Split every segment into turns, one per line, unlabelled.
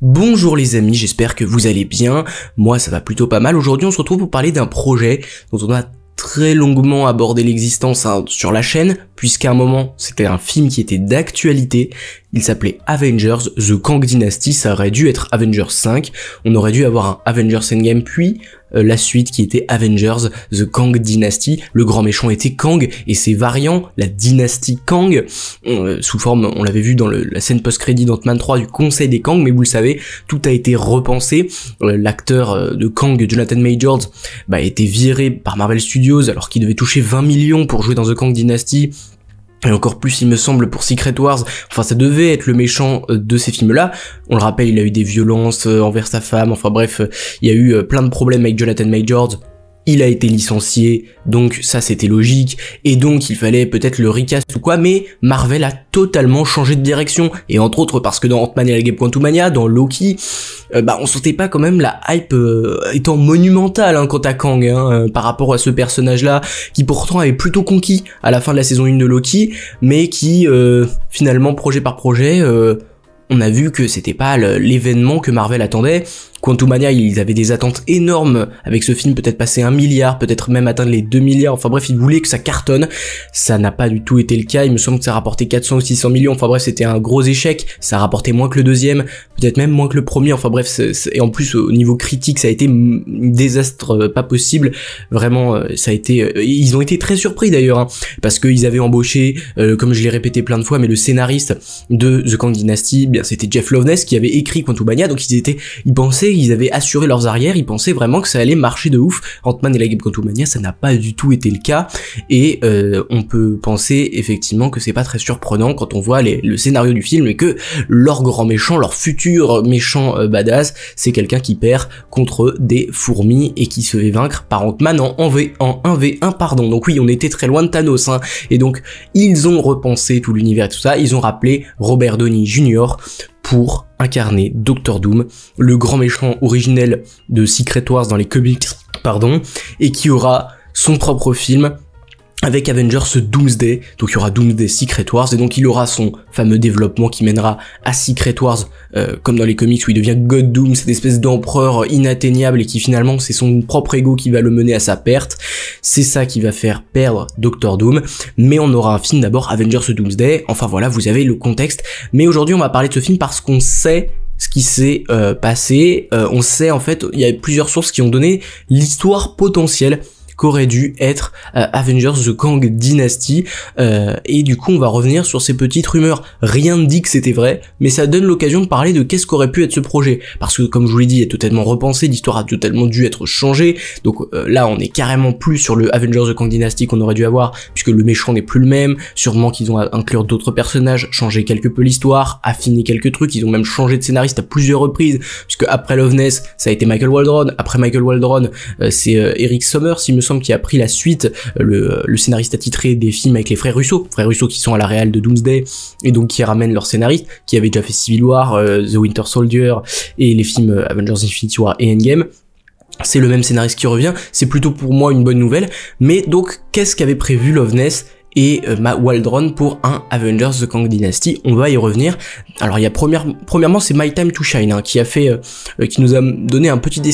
Bonjour les amis, j'espère que vous allez bien. Moi ça va plutôt pas mal. Aujourd'hui on se retrouve pour parler d'un projet dont on a très longuement abordé l'existence sur la chaîne, puisqu'à un moment c'était un film qui était d'actualité. Il s'appelait Avengers The Kang Dynasty, ça aurait dû être Avengers 5, on aurait dû avoir un Avengers Endgame, puis la suite qui était Avengers The Kang Dynasty. Le grand méchant était Kang et ses variants, la dynastie Kang, sous forme, on l'avait vu dans la scène post-crédit d'Ant-Man 3 du Conseil des Kang, mais vous le savez, tout a été repensé. L'acteur de Kang, Jonathan Majors, a été viré par Marvel Studios alors qu'il devait toucher 20 millions pour jouer dans The Kang Dynasty. Et encore plus, il me semble, pour Secret Wars. Enfin, ça devait être le méchant de ces films-là. On le rappelle, il a eu des violences envers sa femme. Enfin bref, il y a eu plein de problèmes avec Jonathan Majors. Il a été licencié, donc ça c'était logique, et donc il fallait peut-être le recast ou quoi, mais Marvel a totalement changé de direction, et entre autres parce que dans Ant-Man et la Guêpe Quantumania, dans Loki, on sentait pas quand même la hype étant monumentale quant à Kang, par rapport à ce personnage-là, qui pourtant avait plutôt conquis à la fin de la saison 1 de Loki, mais qui finalement projet par projet, on a vu que c'était pas l'événement que Marvel attendait. Quantumania, ils avaient des attentes énormes avec ce film, peut-être passer 1 milliard, peut-être même atteindre les 2 milliards, enfin bref, ils voulaient que ça cartonne. Ça n'a pas du tout été le cas, il me semble que ça a rapporté 400 ou 600 millions, enfin bref, c'était un gros échec, ça a rapporté moins que le deuxième, peut-être même moins que le premier, enfin bref, et en plus au niveau critique, ça a été un désastre pas possible, vraiment, ça a été, ils ont été très surpris d'ailleurs, parce qu'ils avaient embauché, comme je l'ai répété plein de fois, mais le scénariste de The Kang Dynasty, c'était Jeff Loveness qui avait écrit Quantumania, donc ils pensaient, ils avaient assuré leurs arrières, ils pensaient vraiment que ça allait marcher de ouf. Ant-Man et la Guêpe Quantumania, ça n'a pas du tout été le cas, et on peut penser effectivement que c'est pas très surprenant quand on voit le scénario du film et que leur grand méchant, leur futur méchant badass, c'est quelqu'un qui perd contre des fourmis et qui se fait vaincre par Ant-Man en 1v1 pardon. Donc oui, on était très loin de Thanos, et donc ils ont repensé tout l'univers et tout ça, ils ont rappelé Robert Downey Jr. pour incarner Doctor Doom, le grand méchant originel de Secret Wars dans les comics, et qui aura son propre film avec Avengers Doomsday. Donc il y aura Doomsday Secret Wars, et donc il aura son fameux développement qui mènera à Secret Wars, comme dans les comics où il devient God Doom, cette espèce d'empereur inatteignable, et qui finalement c'est son propre ego qui va le mener à sa perte. C'est ça qui va faire perdre Doctor Doom, mais on aura un film d'abord, Avengers Doomsday. Enfin voilà, vous avez le contexte, mais aujourd'hui on va parler de ce film parce qu'on sait ce qui s'est passé. On sait en fait, il y a plusieurs sources qui ont donné l'histoire potentielle qu'aurait dû être Avengers The Kang Dynasty, et du coup on va revenir sur ces petites rumeurs. Rien ne dit que c'était vrai, mais ça donne l'occasion de parler de qu'est-ce qu'aurait pu être ce projet, parce que comme je vous l'ai dit, il est totalement repensé, l'histoire a totalement dû être changée, donc là on est carrément plus sur le Avengers The Kang Dynasty qu'on aurait dû avoir, puisque le méchant n'est plus le même, sûrement qu'ils ont inclure d'autres personnages, changé quelque peu l'histoire, affiné quelques trucs, ils ont même changé de scénariste à plusieurs reprises, puisque après Loveness, ça a été Michael Waldron, après Michael Waldron, c'est Eric Sommers, il me semble, qui a pris la suite, le scénariste attitré des films avec les frères Russo qui sont à la réal de Doomsday, et donc qui ramènent leur scénariste, qui avait déjà fait Civil War, The Winter Soldier, et les films Avengers Infinity War et Endgame. C'est le même scénariste qui revient, c'est plutôt pour moi une bonne nouvelle, mais donc qu'est-ce qu'avait prévu Loveness et Waldron pour un Avengers The Kang Dynasty? On va y revenir. Alors il y a premièrement c'est My Time to Shine, qui a fait, qui nous a donné un petit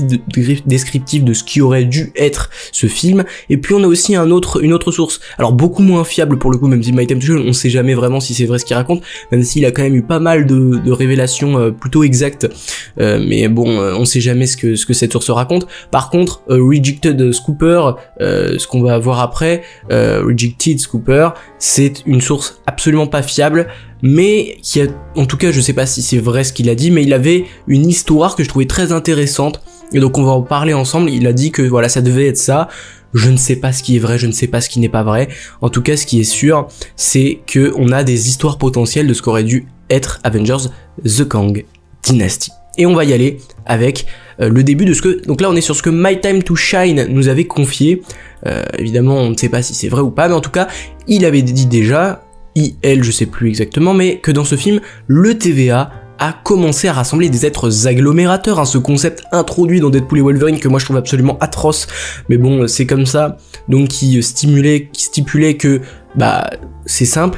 descriptif de ce qui aurait dû être ce film, et puis on a aussi une autre source, alors beaucoup moins fiable pour le coup, même si My Time to Shine on sait jamais vraiment si c'est vrai ce qu'il raconte, même s'il a quand même eu pas mal de révélations plutôt exactes, mais bon, on sait jamais ce que cette source raconte. Par contre, Rejected Scooper, ce qu'on va voir après, Rejected Scooper, c'est une source absolument pas fiable, mais qui a, en tout cas je sais pas si c'est vrai ce qu'il a dit, mais il avait une histoire que je trouvais très intéressante, et donc on va en parler ensemble. Il a dit que voilà, ça devait être ça. Je ne sais pas ce qui est vrai, je ne sais pas ce qui n'est pas vrai. En tout cas, ce qui est sûr, c'est que on a des histoires potentielles de ce qu'aurait dû être Avengers The Kang Dynasty. Et on va y aller avec le début de ce que... Donc là on est sur ce que My Time to Shine nous avait confié. Évidemment on ne sait pas si c'est vrai ou pas, mais en tout cas il avait dit déjà, je sais plus exactement, mais que dans ce film, le TVA a commencé à rassembler des êtres agglomérateurs, ce concept introduit dans Deadpool et Wolverine que moi je trouve absolument atroce, mais bon c'est comme ça, donc qui stipulait que c'est simple,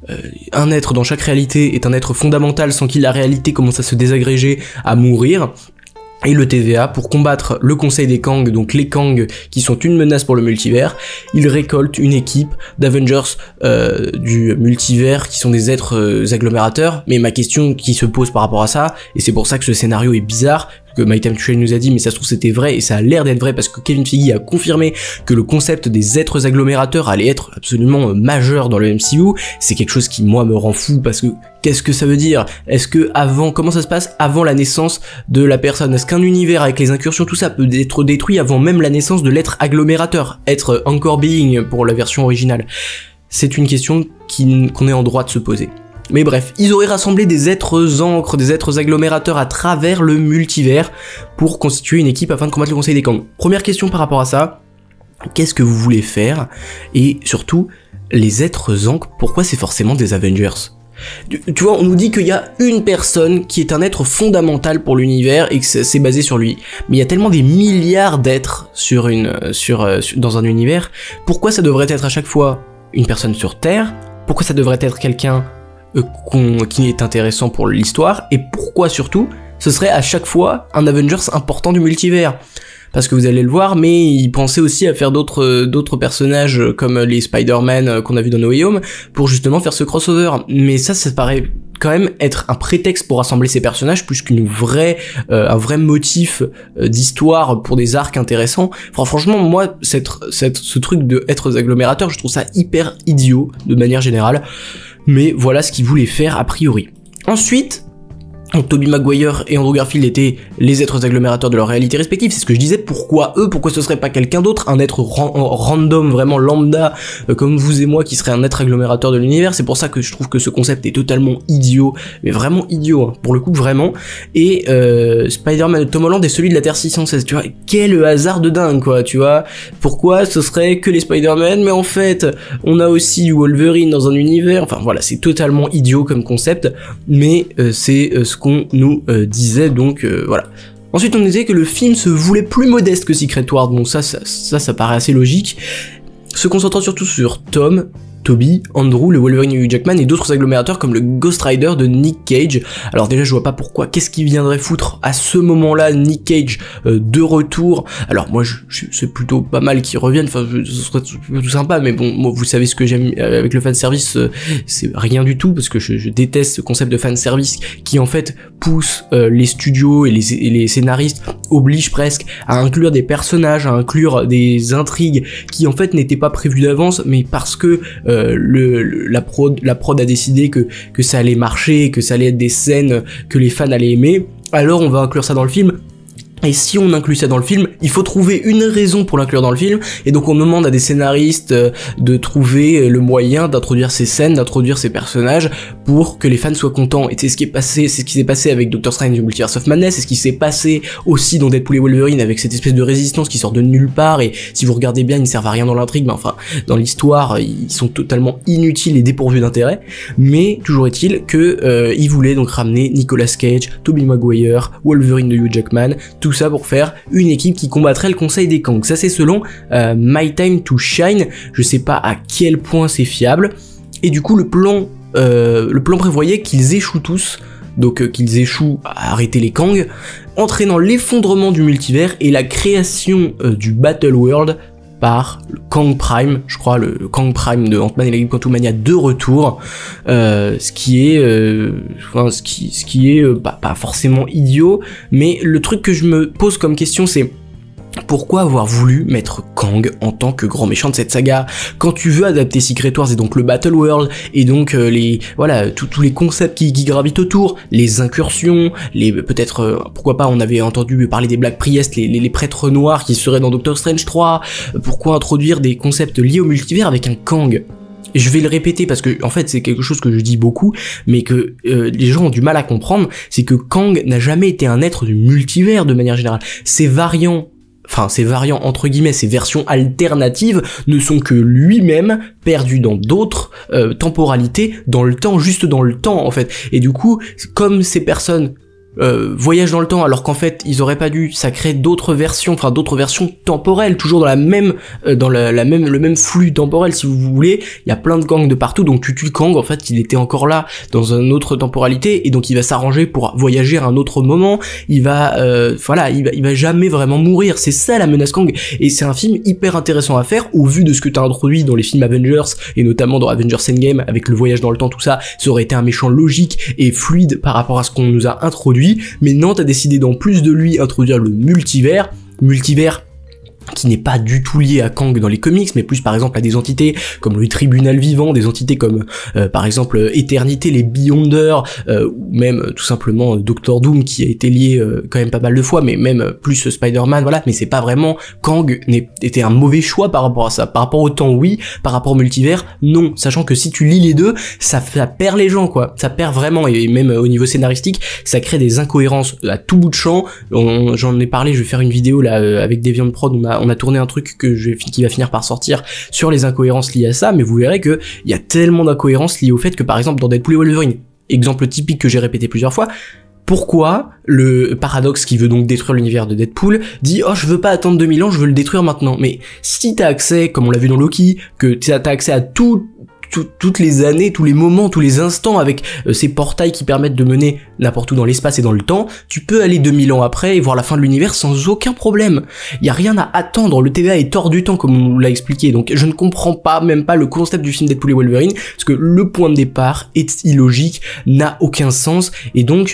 un être dans chaque réalité est un être fondamental sans qu'il la réalité commence à se désagréger, à mourir. Et le TVA, pour combattre le Conseil des Kang, donc les Kang qui sont une menace pour le multivers, il récolte une équipe d'Avengers du multivers qui sont des êtres agglomérateurs. Mais ma question qui se pose par rapport à ça, et c'est pour ça que ce scénario est bizarre, que My Time to Shine nous a dit, mais ça se trouve c'était vrai, et ça a l'air d'être vrai parce que Kevin Feige a confirmé que le concept des êtres agglomérateurs allait être absolument majeur dans le MCU. C'est quelque chose qui moi me rend fou parce que qu'est-ce que ça veut dire? Est-ce que comment ça se passe avant la naissance de la personne? Est-ce qu'un univers avec les incursions, tout ça peut être détruit avant même la naissance de l'être agglomérateur? Être Anchor Being pour la version originale? C'est une question qu'on est en droit de se poser. Mais bref, ils auraient rassemblé des êtres ancres, des êtres agglomérateurs à travers le multivers pour constituer une équipe afin de combattre le Conseil des Kang. Première question par rapport à ça, qu'est-ce que vous voulez faire? Et surtout, les êtres ancres, pourquoi c'est forcément des Avengers? Tu vois, on nous dit qu'il y a une personne qui est un être fondamental pour l'univers et que c'est basé sur lui. Mais il y a tellement des milliards d'êtres dans un univers, pourquoi ça devrait être à chaque fois une personne sur Terre? Pourquoi ça devrait être quelqu'un qui est intéressant pour l'histoire, et pourquoi surtout ce serait à chaque fois un Avengers important du multivers? Parce que vous allez le voir, mais ils pensaient aussi à faire d'autres personnages comme les Spider-Man qu'on a vu dans No Way Home pour justement faire ce crossover. Mais ça paraît quand même être un prétexte pour rassembler ces personnages plus un vrai motif d'histoire pour des arcs intéressants. Enfin, franchement, moi, ce truc de êtres agglomérateurs, je trouve ça hyper idiot de manière générale. Mais voilà ce qu'ils voulaient faire a priori. Ensuite, donc Tobey Maguire et Andrew Garfield étaient les êtres agglomérateurs de leur réalité respective, c'est ce que je disais, pourquoi eux, pourquoi ce serait pas quelqu'un d'autre, un être random, vraiment lambda, comme vous et moi, qui serait un être agglomérateur de l'univers. C'est pour ça que je trouve que ce concept est totalement idiot, mais vraiment idiot, hein, pour le coup, vraiment. Et Spider-Man de Tom Holland est celui de la Terre 616, tu vois, quel hasard de dingue, quoi, tu vois, pourquoi ce serait que les Spider-Man, mais en fait, on a aussi Wolverine dans un univers, enfin voilà, c'est totalement idiot comme concept, mais c'est ce qu'on nous disait, donc voilà. Ensuite on disait que le film se voulait plus modeste que Secret Wars, donc ça paraît assez logique, se concentrant surtout sur Tom, Toby, Andrew, le Wolverine de Hugh Jackman et d'autres agglomérateurs comme le Ghost Rider de Nick Cage. Alors déjà je vois pas pourquoi, qu'est-ce qui viendrait foutre à ce moment-là Nick Cage de retour. Alors moi c'est plutôt pas mal qu'il revienne, enfin ce serait tout sympa, mais bon, moi, vous savez ce que j'aime avec le fanservice, c'est rien du tout, parce que je déteste ce concept de fanservice qui en fait pousse les studios et les scénaristes, oblige presque à inclure des personnages, à inclure des intrigues qui en fait n'étaient pas prévues d'avance, mais parce que la prod a décidé que ça allait marcher, que ça allait être des scènes que les fans allaient aimer, alors on va inclure ça dans le film. Et si on inclut ça dans le film, il faut trouver une raison pour l'inclure dans le film, et donc on demande à des scénaristes de trouver le moyen d'introduire ces scènes, d'introduire ces personnages, pour que les fans soient contents. Et c'est ce qui s'est passé avec Doctor Strange et Multiverse of Madness, c'est ce qui s'est passé aussi dans Deadpool et Wolverine, avec cette espèce de résistance qui sort de nulle part, et si vous regardez bien, ils ne servent à rien dans l'intrigue, mais enfin, dans l'histoire, ils sont totalement inutiles et dépourvus d'intérêt, mais toujours est-il que ils voulaient donc ramener Nicolas Cage, Tobey Maguire, Wolverine de Hugh Jackman, tout ça pour faire une équipe qui combattrait le Conseil des Kang. Ça c'est selon My Time to Shine, je sais pas à quel point c'est fiable, et du coup le plan prévoyait qu'ils échouent tous, donc qu'ils échouent à arrêter les Kang, entraînant l'effondrement du multivers et la création du Battle World par le Kang Prime, je crois, le Kang Prime de Ant-Man et la Quantumania de retour, ce qui est pas forcément idiot, mais le truc que je me pose comme question, c'est pourquoi avoir voulu mettre Kang en tant que grand méchant de cette saga quand tu veux adapter Secret Wars et donc le Battle World et donc tous les concepts qui gravitent autour, les incursions, peut-être pourquoi pas, on avait entendu parler des Black Priest, les prêtres noirs qui seraient dans Doctor Strange 3, pourquoi introduire des concepts liés au multivers avec un Kang? Je vais le répéter parce que en fait c'est quelque chose que je dis beaucoup, mais que les gens ont du mal à comprendre, c'est que Kang n'a jamais été un être du multivers de manière générale. Ces variants entre guillemets, ces versions alternatives ne sont que lui-même perdu dans d'autres temporalités, dans le temps, juste dans le temps en fait. Et du coup, comme ces personnes voyage dans le temps alors qu'en fait ils auraient pas dû, ça crée d'autres versions temporelles, toujours dans la même le même flux temporel si vous voulez. Il y a plein de Kang de partout, donc tu tues Kang, en fait il était encore là dans une autre temporalité et donc il va s'arranger pour voyager à un autre moment. Il va il va jamais vraiment mourir, c'est ça la menace Kang, et c'est un film hyper intéressant à faire au vu de ce que t'as introduit dans les films Avengers et notamment dans Avengers Endgame avec le voyage dans le temps, tout ça. Ça aurait été un méchant logique et fluide par rapport à ce qu'on nous a introduit. Mais non, t'as décidé d'en plus de lui introduire le multivers qui n'est pas du tout lié à Kang dans les comics, mais plus par exemple à des entités comme le Tribunal Vivant, des entités comme par exemple Éternité, les Beyonders, ou même tout simplement Doctor Doom qui a été lié quand même pas mal de fois, mais même plus Spider-Man, voilà. Mais c'est pas vraiment, Kang était un mauvais choix par rapport à ça. Par rapport au temps, oui, par rapport au multivers, non, sachant que si tu lis les deux, ça perd les gens, quoi, ça perd vraiment, et même au niveau scénaristique, ça crée des incohérences à tout bout de champ. J'en ai parlé, je vais faire une vidéo là avec Deviant Prod, on a tourné un truc qui va finir par sortir sur les incohérences liées à ça, mais vous verrez que il y a tellement d'incohérences liées au fait que par exemple dans Deadpool et Wolverine, exemple typique que j'ai répété plusieurs fois, pourquoi le Paradoxe qui veut donc détruire l'univers de Deadpool dit je veux pas attendre 2000 ans, je veux le détruire maintenant. Mais si t'as accès, comme on l'a vu dans Loki, que t'as accès à toutes les années, tous les moments, tous les instants avec ces portails qui permettent de mener n'importe où dans l'espace et dans le temps, tu peux aller 2000 ans après et voir la fin de l'univers sans aucun problème. Il y a rien à attendre, le TVA est hors du temps comme on l'a expliqué, donc je ne comprends pas, même pas le concept du film Deadpool et Wolverine, parce que le point de départ est illogique, n'a aucun sens, et donc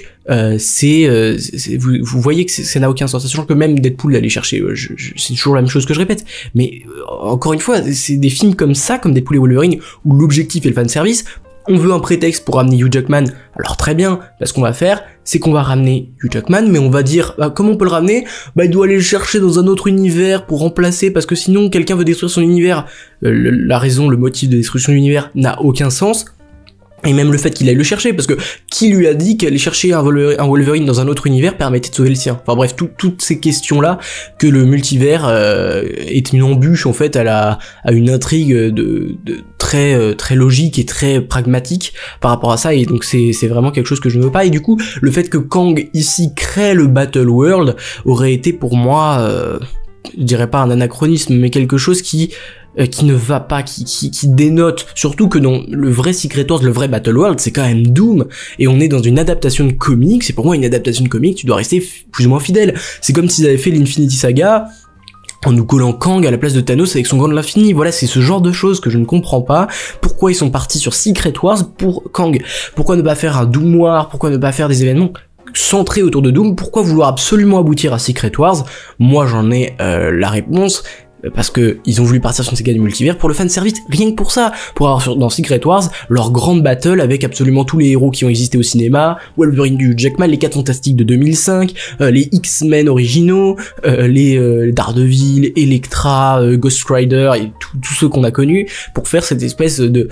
vous voyez que ça n'a aucun sens, sachant que même Deadpool d'aller chercher, c'est toujours la même chose que je répète, mais encore une fois, c'est des films comme ça, comme Deadpool et Wolverine, où l'objectif est le fanservice. On veut un prétexte pour ramener Hugh Jackman, alors très bien, là ce qu'on va faire, c'est qu'on va ramener Hugh Jackman, mais on va dire, comment on peut le ramener ? Il doit aller le chercher dans un autre univers pour remplacer, parce que sinon quelqu'un veut détruire son univers. La raison, le motif de destruction de l'univers n'a aucun sens. Et même le fait qu'il aille le chercher, parce que qui lui a dit qu'aller chercher un Wolverine dans un autre univers permettait de sauver le sien ? Enfin bref, toutes ces questions-là, que le multivers est une embûche en fait à une intrigue de très logique et très pragmatique par rapport à ça, et donc c'est vraiment quelque chose que je ne veux pas. Et du coup, le fait que Kang ici crée le Battle World aurait été pour moi, je dirais pas un anachronisme, mais quelque chose qui ne va pas, qui dénote, surtout que dans le vrai Secret Wars, le vrai Battle World, c'est quand même Doom, et on est dans une adaptation de comics, c'est pour moi une adaptation de comics, tu dois rester plus ou moins fidèle. C'est comme s'ils avaient fait l'Infinity Saga en nous collant Kang à la place de Thanos avec son gant de l'infini. Voilà, c'est ce genre de choses que je ne comprends pas. Pourquoi ils sont partis sur Secret Wars pour Kang ? Pourquoi ne pas faire un Doom War ? Pourquoi ne pas faire des événements centrés autour de Doom ? Pourquoi vouloir absolument aboutir à Secret Wars ? Moi j'en ai la réponse, parce que ils ont voulu partir sur une saga du multivers pour le fanservice, rien que pour ça, pour avoir dans Secret Wars leur grande battle avec absolument tous les héros qui ont existé au cinéma, Wolverine du Jackman, les 4 Fantastiques de 2005, les X-Men originaux, les Daredevil, Elektra, Ghost Rider et tous ceux qu'on a connus, pour faire cette espèce de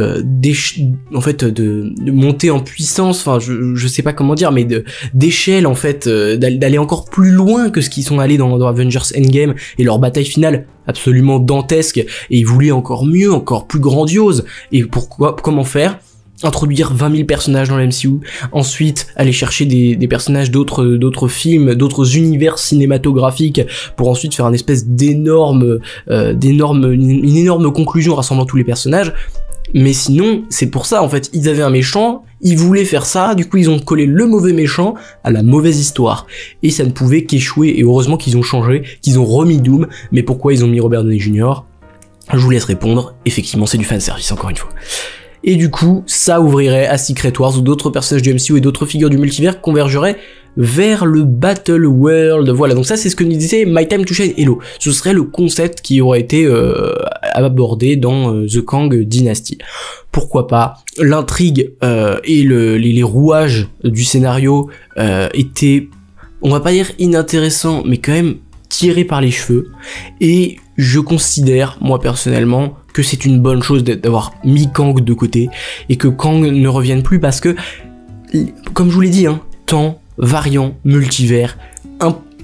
montée en puissance, enfin je sais pas comment dire, mais d'échelle en fait, d'aller encore plus loin que ce qu'ils sont allés dans Avengers Endgame et leur bataille finale absolument dantesque, et ils voulaient encore mieux, encore plus grandiose. Et comment faire ? Introduire 20 000 personnages dans l'MCU, ensuite aller chercher des personnages d'autres films, d'autres univers cinématographiques, pour ensuite faire une espèce une énorme conclusion rassemblant tous les personnages. Mais sinon, c'est pour ça en fait, ils avaient un méchant, ils voulaient faire ça, du coup ils ont collé le mauvais méchant à la mauvaise histoire, et ça ne pouvait qu'échouer, et heureusement qu'ils ont changé, qu'ils ont remis Doom. Mais pourquoi ils ont mis Robert Downey Jr. ? Je vous laisse répondre, effectivement c'est du fanservice encore une fois. Et du coup, ça ouvrirait à Secret Wars, où d'autres personnages du MCU et d'autres figures du multivers convergeraient vers le Battle World. Voilà, donc ça c'est ce que nous disait My Time to Shine Hello. Ce serait le concept qui aurait été abordé dans The Kang Dynasty. Pourquoi pas ? L'intrigue et les rouages du scénario étaient, on va pas dire inintéressants, mais quand même tirés par les cheveux. Et je considère, moi personnellement, que c'est une bonne chose d'avoir mis Kang de côté, et que Kang ne revienne plus, parce que, comme je vous l'ai dit, temps, variant, multivers,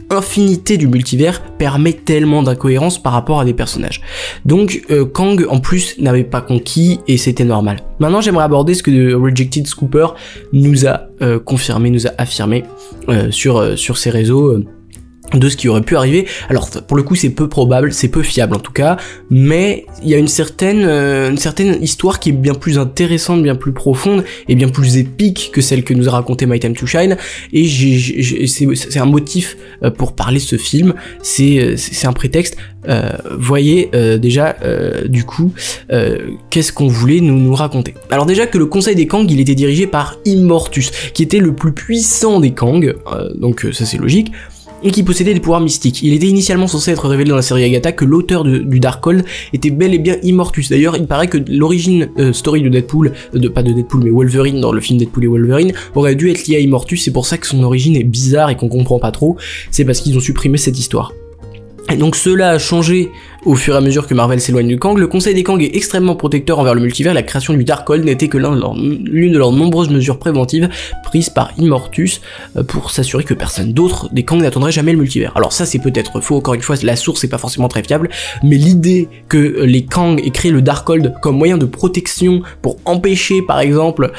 infinité du multivers permet tellement d'incohérences par rapport à des personnages. Donc Kang en plus n'avait pas conquis et c'était normal. Maintenant j'aimerais aborder ce que Rejected Scooper nous a confirmé, nous a affirmé sur ses réseaux. De ce qui aurait pu arriver. Alors pour le coup c'est peu probable, c'est peu fiable en tout cas, mais il y a une certaine histoire qui est bien plus intéressante, bien plus profonde et bien plus épique que celle que nous a raconté My Time to Shine, et c'est un motif pour parler de ce film, c'est un prétexte. Voyez déjà du coup qu'est-ce qu'on voulait nous raconter. Alors déjà que le Conseil des Kang il était dirigé par Immortus, qui était le plus puissant des Kang, donc ça c'est logique, et qui possédait des pouvoirs mystiques. Il était initialement censé être révélé dans la série Agatha que l'auteur du Darkhold était bel et bien Immortus. D'ailleurs, il paraît que l'origine story de Deadpool, pas de Deadpool mais Wolverine dans le film Deadpool et Wolverine, aurait dû être liée à Immortus, c'est pour ça que son origine est bizarre et qu'on comprend pas trop, c'est parce qu'ils ont supprimé cette histoire. Et donc cela a changé au fur et à mesure que Marvel s'éloigne du Kang. Le Conseil des Kang est extrêmement protecteur envers le multivers, la création du Darkhold n'était que l'une de leurs nombreuses mesures préventives prises par Immortus pour s'assurer que personne d'autre des Kang n'attendrait jamais le multivers. Alors ça c'est peut-être faux, encore une fois la source est pas forcément très fiable, mais l'idée que les Kang aient créé le Darkhold comme moyen de protection pour empêcher par exemple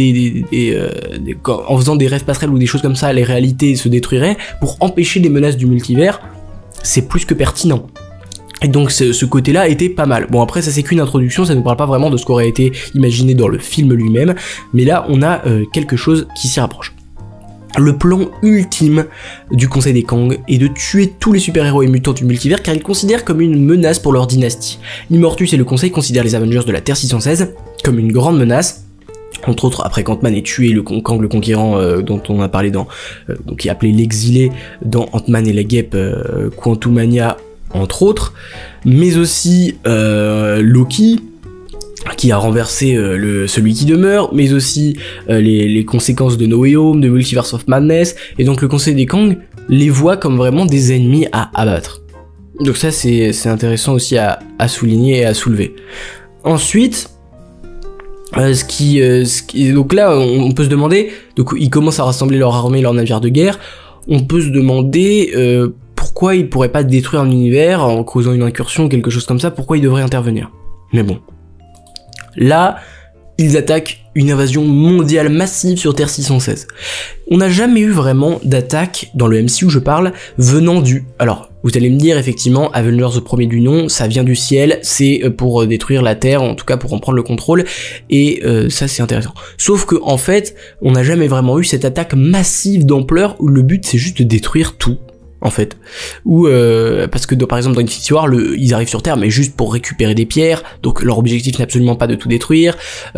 en faisant des rêves passerelles ou des choses comme ça, les réalités se détruiraient, pour empêcher des menaces du multivers, c'est plus que pertinent. Et donc ce côté-là était pas mal. Bon après ça c'est qu'une introduction, ça ne parle pas vraiment de ce qu'aurait été imaginé dans le film lui-même, mais là on a quelque chose qui s'y rapproche. Le plan ultime du Conseil des Kang est de tuer tous les super-héros et mutants du multivers car ils considèrent comme une menace pour leur dynastie. Immortus et le Conseil considèrent les Avengers de la Terre 616 comme une grande menace. Entre autres, après qu'Ant-Man ait tué Kang le Conquérant, dont on a parlé donc qui est appelé l'exilé dans Ant-Man et la Guêpe, Quantumania, entre autres, mais aussi Loki, qui a renversé celui qui demeure, mais aussi les conséquences de No Way Home, de Multiverse of Madness, et donc le Conseil des Kang les voit comme vraiment des ennemis à abattre. Donc ça c'est intéressant aussi à souligner et à soulever. Ensuite, donc là on peut se demander, donc ils commencent à rassembler leur armée, leur navire de guerre, on peut se demander pourquoi ils pourraient pas détruire un univers en causant une incursion ou quelque chose comme ça, pourquoi ils devraient intervenir. Mais bon, là ils attaquent une invasion mondiale massive sur Terre 616. On n'a jamais eu vraiment d'attaque, dans le MCU je parle, venant du... Alors, vous allez me dire effectivement, Avengers au premier du nom, ça vient du ciel, c'est pour détruire la Terre, en tout cas pour en prendre le contrôle, et ça c'est intéressant. Sauf que en fait, on n'a jamais vraiment eu cette attaque massive d'ampleur où le but c'est juste de détruire tout. En fait, ou parce que par exemple dans Infinity War, ils arrivent sur Terre mais juste pour récupérer des pierres, donc leur objectif n'est absolument pas de tout détruire.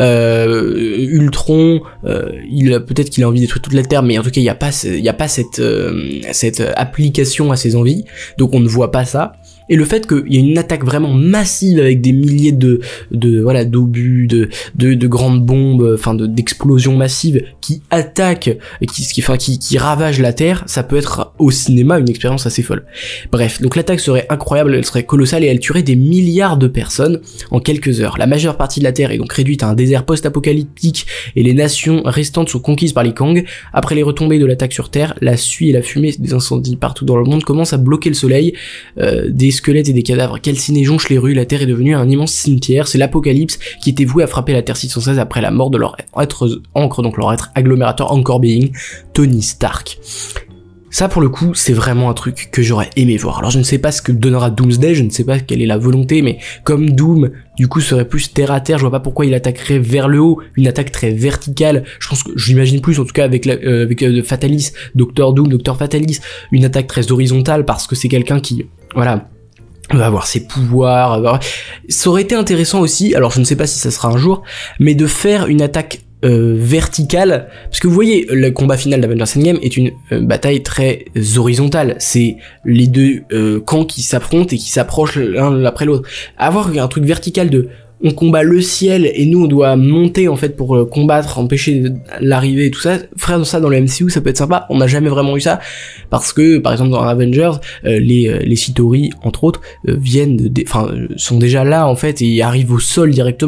Ultron, peut-être qu'il a envie de détruire toute la Terre, mais en tout cas il y a pas cette application à ses envies, donc on ne voit pas ça. Et le fait qu'il y ait une attaque vraiment massive avec des milliers d'obus, de grandes bombes, enfin d'explosions massives qui attaquent, qui ravagent la Terre, ça peut être au cinéma une expérience assez folle. Bref, donc l'attaque serait incroyable, elle serait colossale et elle tuerait des milliards de personnes en quelques heures. La majeure partie de la Terre est donc réduite à un désert post-apocalyptique et les nations restantes sont conquises par les Kang. Après les retombées de l'attaque sur Terre, la suie et la fumée des incendies partout dans le monde commencent à bloquer le soleil, des squelettes et des cadavres calcinés jonchent les rues, la Terre est devenue un immense cimetière, c'est l'apocalypse qui était voué à frapper la Terre 616 après la mort de leur être agglomérateur Anchor Being, Tony Stark. Ça pour le coup c'est vraiment un truc que j'aurais aimé voir. Alors je ne sais pas ce que donnera Doomsday, je ne sais pas quelle est la volonté, mais comme Doom du coup serait plus terre à terre, je vois pas pourquoi il attaquerait vers le haut, une attaque très verticale. Je pense que j'imagine plus en tout cas avec Fatalis, Docteur Doom, Docteur Fatalis, une attaque très horizontale parce que c'est quelqu'un qui va avoir ses pouvoirs. Ça aurait été intéressant aussi, alors je ne sais pas si ça sera un jour, mais de faire une attaque verticale, parce que vous voyez le combat final d'Avengers Endgame est une bataille très horizontale, c'est les deux camps qui s'affrontent et qui s'approchent l'un après l'autre. Avoir un truc vertical de on combat le ciel et nous on doit monter en fait pour combattre, empêcher l'arrivée et tout ça, faire ça dans le MCU ça peut être sympa. On n'a jamais vraiment eu ça parce que par exemple dans Avengers les Chitauri entre autres sont déjà là en fait et arrivent au sol directement.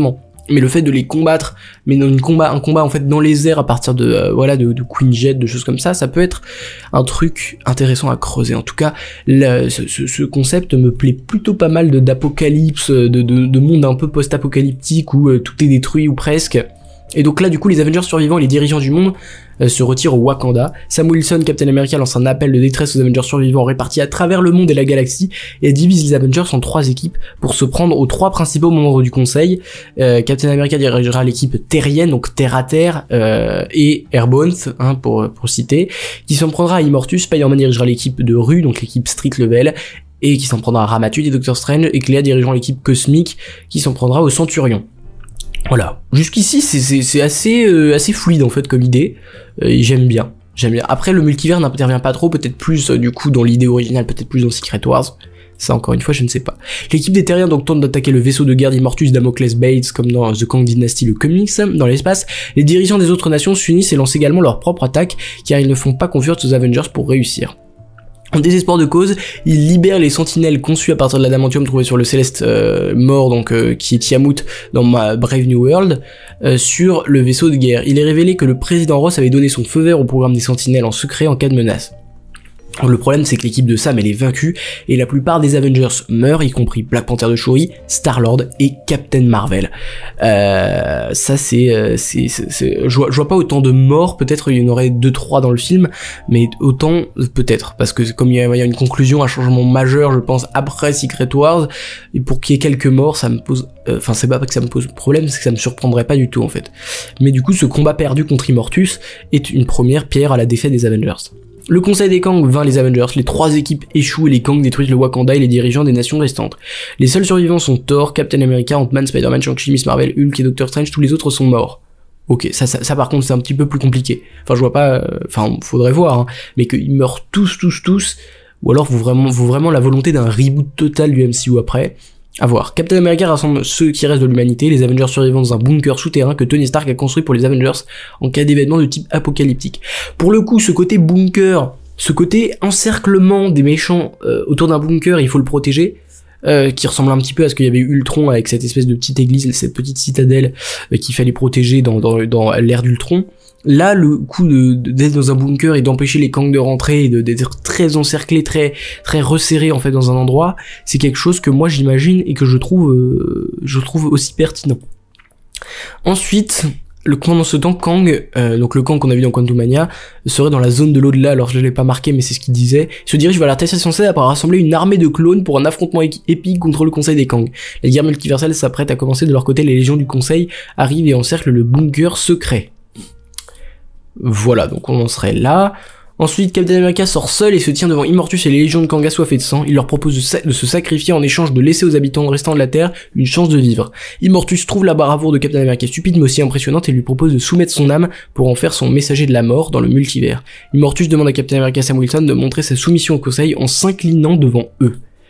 mais le fait de les combattre, mais dans un combat en fait dans les airs à partir de de Queen Jet, de choses comme ça peut être un truc intéressant à creuser. En tout cas, ce concept me plaît plutôt pas mal d'apocalypse, de monde un peu post-apocalyptique où tout est détruit ou presque. Et donc là, du coup, les Avengers survivants et les dirigeants du monde se retirent au Wakanda. Sam Wilson, Captain America, lance un appel de détresse aux Avengers survivants répartis à travers le monde et la galaxie et divise les Avengers en 3 équipes pour se prendre aux 3 principaux membres du conseil. Captain America dirigera l'équipe terrienne, donc terre à terre, et Airborne, pour citer, qui s'en prendra à Immortus. Spider-Man dirigera l'équipe de rue, donc l'équipe street level, et qui s'en prendra à Ramatud et Doctor Strange, et Clea dirigeant l'équipe cosmique, qui s'en prendra au Centurion. Voilà, jusqu'ici c'est assez fluide en fait comme idée, et j'aime bien. Après le multivers n'intervient pas trop, peut-être plus du coup dans l'idée originale, peut-être plus dans Secret Wars. Ça encore une fois je ne sais pas. L'équipe des Terriens donc tente d'attaquer le vaisseau de guerre d'Immortus Damocles Bates comme dans The Kang Dynasty le comics dans l'espace. Les dirigeants des autres nations s'unissent et lancent également leur propre attaque car ils ne font pas confiance aux Avengers pour réussir. En désespoir de cause, il libère les sentinelles conçues à partir de l'adamantium trouvé sur le Céleste mort, donc qui est Tiamut dans Brave New World, sur le vaisseau de guerre. Il est révélé que le président Ross avait donné son feu vert au programme des sentinelles en secret en cas de menace. Le problème c'est que l'équipe de Sam elle est vaincue et la plupart des Avengers meurent, y compris Black Panther de Shuri, Star-Lord et Captain Marvel. Ça je vois pas autant de morts, peut-être il y en aurait 2-3 dans le film, mais autant peut-être, parce que comme il y a une conclusion, un changement majeur je pense après Secret Wars, et pour qu'il y ait quelques morts ça me pose... c'est pas que ça me pose problème, c'est que ça me surprendrait pas du tout en fait. Mais du coup ce combat perdu contre Immortus est une première pierre à la défaite des Avengers. Le Conseil des Kang vainc les Avengers, les 3 équipes échouent et les Kang détruisent le Wakanda et les dirigeants des nations restantes. Les seuls survivants sont Thor, Captain America, Ant-Man, Spider-Man, Shang-Chi, Miss Marvel, Hulk et Doctor Strange, tous les autres sont morts. Ok, ça par contre c'est un petit peu plus compliqué. Enfin je vois pas, faudrait voir, hein, mais qu'ils meurent tous, ou alors vous vraiment la volonté d'un reboot total du MCU après. À voir. Captain America rassemble ceux qui restent de l'humanité, les Avengers survivants dans un bunker souterrain que Tony Stark a construit pour les Avengers en cas d'événement de type apocalyptique. Pour le coup, ce côté bunker, ce côté encerclement des méchants autour d'un bunker, il faut le protéger, qui ressemble un petit peu à ce qu'il y avait eu Ultron avec cette espèce de petite église, cette petite citadelle qu'il fallait protéger dans l'ère d'Ultron. Là, le coup d'être dans un bunker et d'empêcher les Kang de rentrer et d'être très encerclé, très resserré en fait dans un endroit, c'est quelque chose que moi j'imagine et que je trouve aussi pertinent. Ensuite, pendant ce temps, Kang, donc le Kang qu'on a vu dans Quantumania, serait dans la zone de l'au-delà, alors je l'ai pas marqué mais c'est ce qu'il disait, il se dirige vers la Station 7 après rassembler une armée de clones pour un affrontement épique contre le Conseil des Kang. La guerre multiverselle s'apprête à commencer, de leur côté les légions du Conseil arrivent et encerclent le bunker secret. Voilà, donc on en serait là. Ensuite, Captain America sort seul et se tient devant Immortus et les légions de Kang assoiffées de sang. Il leur propose de se sacrifier en échange de laisser aux habitants restants de la Terre une chance de vivre. Immortus trouve la bravoure de Captain America stupide mais aussi impressionnante et lui propose de soumettre son âme pour en faire son messager de la mort dans le multivers. Immortus demande à Captain America Sam Wilson de montrer sa soumission au Conseil en s'inclinant devant eux.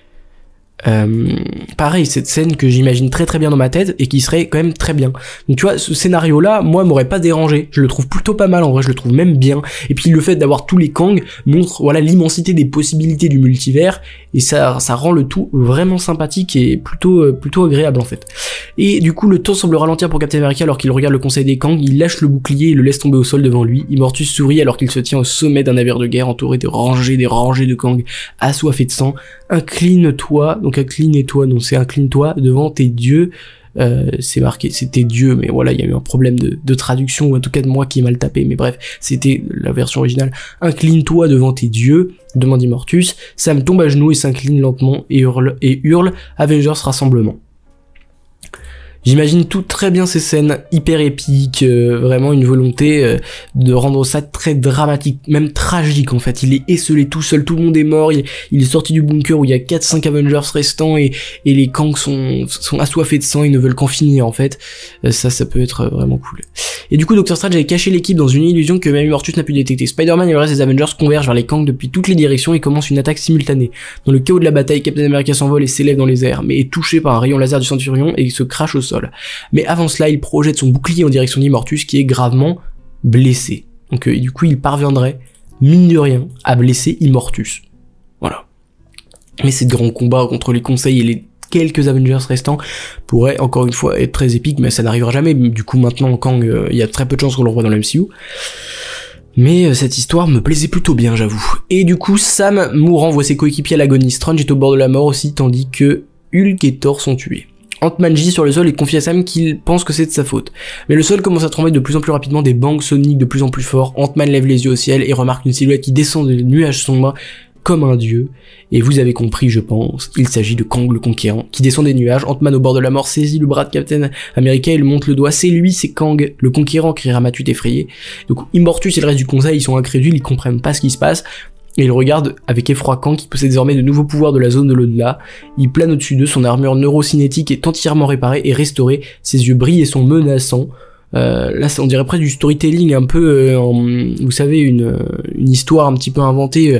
Pareil, cette scène que j'imagine très bien dans ma tête et qui serait quand même très bien. Donc tu vois, ce scénario là, moi m'aurait pas dérangé, je le trouve plutôt pas mal en vrai, je le trouve même bien. Et puis le fait d'avoir tous les Kang montre l'immensité des possibilités du multivers et ça rend le tout vraiment sympathique et plutôt agréable en fait. Et du coup le temps semble ralentir pour Captain America alors qu'il regarde le Conseil des Kang, il lâche le bouclier et le laisse tomber au sol devant lui. Immortus sourit alors qu'il se tient au sommet d'un navire de guerre entouré de rangées de Kang assoiffés de sang. Incline-toi, donc incline-toi, donc c'est incline-toi devant tes dieux, c'est marqué, c'est tes dieux, mais voilà, il y a eu un problème de traduction, ou en tout cas de moi qui est mal tapé, mais bref, c'était la version originale. Incline-toi devant tes dieux, demande Immortus. Sam tombe à genoux et s'incline lentement et hurle Avengers rassemblement. J'imagine tout très bien ces scènes hyper épiques, vraiment une volonté de rendre ça très dramatique, même tragique en fait. Il est esselé tout seul, tout le monde est mort, il est sorti du bunker où il y a 4-5 Avengers restants et les Kang sont assoiffés de sang, ils ne veulent qu'en finir en fait. Ça peut être vraiment cool. Et du coup Doctor Strange avait caché l'équipe dans une illusion que même Immortus n'a pu détecter. Spider-Man et le reste des Avengers convergent vers les Kang depuis toutes les directions et commencent une attaque simultanée. Dans le chaos de la bataille, Captain America s'envole et s'élève dans les airs, mais est touché par un rayon laser du Centurion et il se crache au sol. Mais avant cela, il projette son bouclier en direction d'Immortus qui est gravement blessé. Donc du coup, il parviendrait, mine de rien, à blesser Immortus. Voilà. Mais ces grands combats contre les conseils et les quelques Avengers restants pourrait encore une fois être très épique, mais ça n'arrivera jamais. Du coup maintenant Kang, il y a très peu de chances qu'on le revoie dans le MCU. Mais cette histoire me plaisait plutôt bien, j'avoue. Et du coup, Sam, mourant, voit ses coéquipiers à l'agonie. Strange est au bord de la mort aussi, tandis que Hulk et Thor sont tués. Ant-Man gît sur le sol et confie à Sam qu'il pense que c'est de sa faute. Mais le sol commence à trembler de plus en plus rapidement, des bangs soniques de plus en plus forts. Ant-Man lève les yeux au ciel et remarque une silhouette qui descend des nuages sombres comme un dieu. Et vous avez compris, je pense, il s'agit de Kang le Conquérant, qui descend des nuages. Ant-Man au bord de la mort saisit le bras de Captain America et il monte le doigt. C'est lui, c'est Kang le Conquérant, criera Matute effrayé. Donc Immortus et le reste du conseil, ils sont incrédules, ils comprennent pas ce qui se passe. Et il regarde avec effroi Kang qui possède désormais de nouveaux pouvoirs de la zone de l'au-delà. Il plane au-dessus d'eux, son armure neurocinétique est entièrement réparée et restaurée, ses yeux brillent et sont menaçants. Là on dirait presque du storytelling un peu, vous savez, une histoire un petit peu inventée,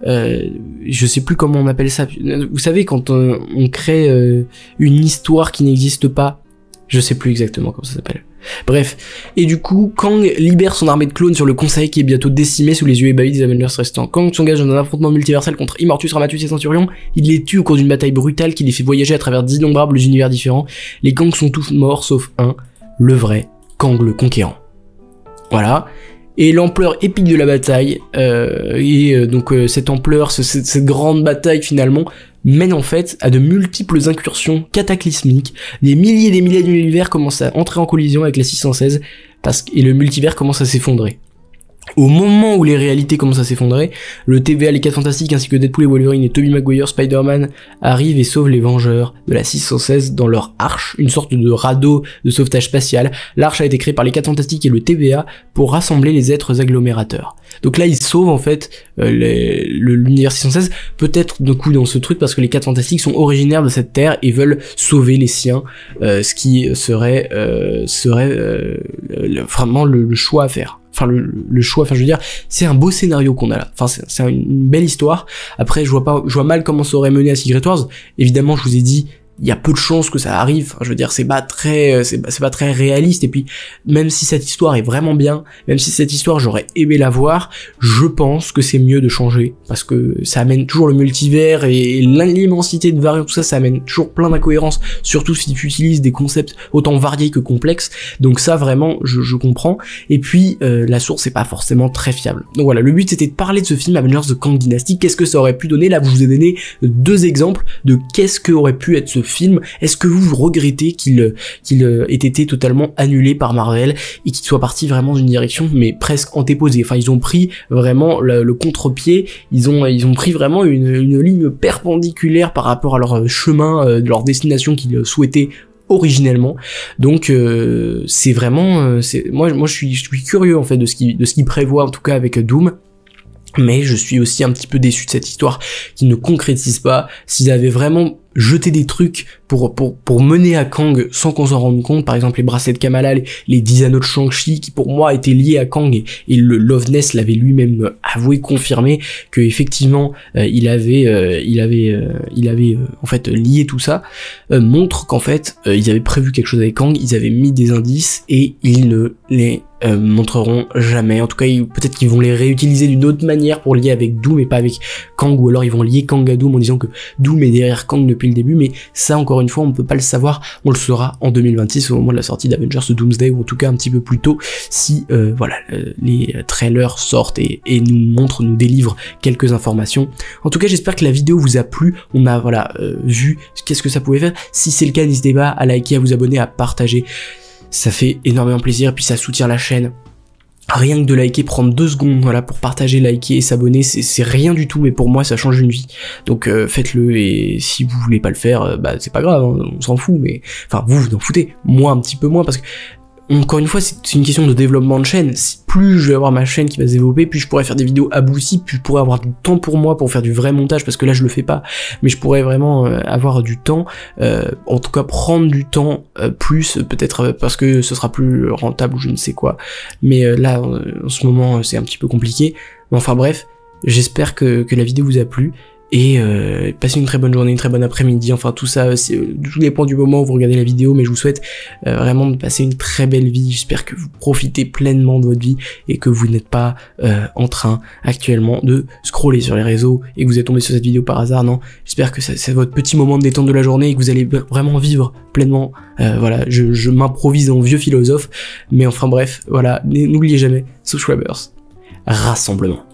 je sais plus comment on appelle ça, vous savez quand on crée une histoire qui n'existe pas, je sais plus exactement comment ça s'appelle. Bref, et du coup, Kang libère son armée de clones sur le conseil qui est bientôt décimé sous les yeux ébahis des Avengers restants. Kang s'engage dans un affrontement multiversel contre Immortus, Ramatus et Centurion. Il les tue au cours d'une bataille brutale qui les fait voyager à travers d'innombrables univers différents. Les Kangs sont tous morts sauf un, le vrai Kang le Conquérant. Voilà. Et l'ampleur épique de la bataille, donc cette ampleur, cette grande bataille finalement, mène en fait à de multiples incursions cataclysmiques. Des milliers d'univers commencent à entrer en collision avec la 616, et le multivers commence à s'effondrer. Au moment où les réalités commencent à s'effondrer, le TVA, les 4 Fantastiques ainsi que Deadpool et Wolverine et Tobey Maguire, Spider-Man arrivent et sauvent les Vengeurs de la 616 dans leur arche, une sorte de radeau de sauvetage spatial. L'arche a été créée par les 4 Fantastiques et le TVA pour rassembler les êtres agglomérateurs. Donc là, ils sauvent en fait l'univers 616, peut-être de coup dans ce truc parce que les 4 Fantastiques sont originaires de cette terre et veulent sauver les siens, ce qui serait vraiment le choix à faire. Enfin le choix, enfin je veux dire, c'est un beau scénario qu'on a là. Enfin c'est une belle histoire. Après je vois mal comment ça aurait mené à Secret Wars. Évidemment, je vous ai dit, il y a peu de chances que ça arrive. Enfin, je veux dire, c'est pas très réaliste. Et puis, même si cette histoire est vraiment bien, même si cette histoire j'aurais aimé la voir, je pense que c'est mieux de changer parce que ça amène toujours le multivers et l'immensité de variants, tout ça, ça amène toujours plein d'incohérences. Surtout si tu utilises des concepts autant variés que complexes. Donc ça, vraiment, je comprends. Et puis, la source est pas forcément très fiable. Donc voilà, le but c'était de parler de ce film Avengers de Kang Dynasty. Qu'est-ce que ça aurait pu donner? Là, je vous ai donné 2 exemples de qu'est-ce que aurait pu être ce film. Est-ce que vous regrettez qu'il ait été totalement annulé par Marvel et qu'il soit parti vraiment d'une direction mais presque antéposée? Enfin, ils ont pris vraiment le contre-pied, ils ont pris vraiment une ligne perpendiculaire par rapport à leur chemin, de leur destination qu'ils souhaitaient originellement. Donc c'est vraiment moi je suis curieux en fait de ce qu'il prévoit en tout cas avec Doom. Mais je suis aussi un petit peu déçu de cette histoire qui ne concrétise pas. S'ils avaient vraiment jeté des trucs pour mener à Kang sans qu'on s'en rende compte, par exemple les bracelets de Kamala, les 10 anneaux de Shang-Chi qui pour moi étaient liés à Kang et le Loveness l'avait lui-même avoué, confirmé que effectivement il avait en fait lié tout ça, montre qu'en fait ils avaient prévu quelque chose avec Kang, ils avaient mis des indices et ils ne les montreront jamais. En tout cas, peut-être qu'ils vont les réutiliser d'une autre manière pour lier avec Doom et pas avec Kang, ou alors ils vont lier Kang à Doom en disant que Doom est derrière Kang depuis le début, mais ça encore une fois on peut pas le savoir, on le saura en 2026 au moment de la sortie d'Avengers Doomsday, ou en tout cas un petit peu plus tôt si les trailers sortent et nous délivrent quelques informations. En tout cas, j'espère que la vidéo vous a plu, on a vu qu'est-ce que ça pouvait faire. Si c'est le cas, n'hésitez pas à liker, à vous abonner, à partager. Ça fait énormément plaisir, et puis ça soutient la chaîne. Rien que de liker, prendre 2 secondes, pour partager, liker et s'abonner, c'est rien du tout, mais pour moi ça change une vie. Donc faites-le, et si vous voulez pas le faire, c'est pas grave, hein, on s'en fout, mais enfin vous en foutez, moi un petit peu moins, parce que encore une fois, c'est une question de développement de chaîne. Plus je vais avoir ma chaîne qui va se développer, plus je pourrai faire des vidéos abouties, plus je pourrai avoir du temps pour moi pour faire du vrai montage, parce que là je le fais pas, mais je pourrais vraiment avoir du temps, en tout cas prendre du temps plus, peut-être parce que ce sera plus rentable ou je ne sais quoi, mais là en ce moment c'est un petit peu compliqué, mais enfin bref, j'espère que la vidéo vous a plu. et passez une très bonne journée, une très bonne après-midi, enfin tout ça, tout dépend du moment où vous regardez la vidéo, mais je vous souhaite vraiment de passer une très belle vie. J'espère que vous profitez pleinement de votre vie et que vous n'êtes pas en train actuellement de scroller sur les réseaux et que vous êtes tombé sur cette vidéo par hasard. Non, j'espère que c'est votre petit moment de détente de la journée et que vous allez vraiment vivre pleinement. Voilà, je m'improvise en vieux philosophe, mais enfin bref, voilà, n'oubliez jamais, subscribers, rassemblement.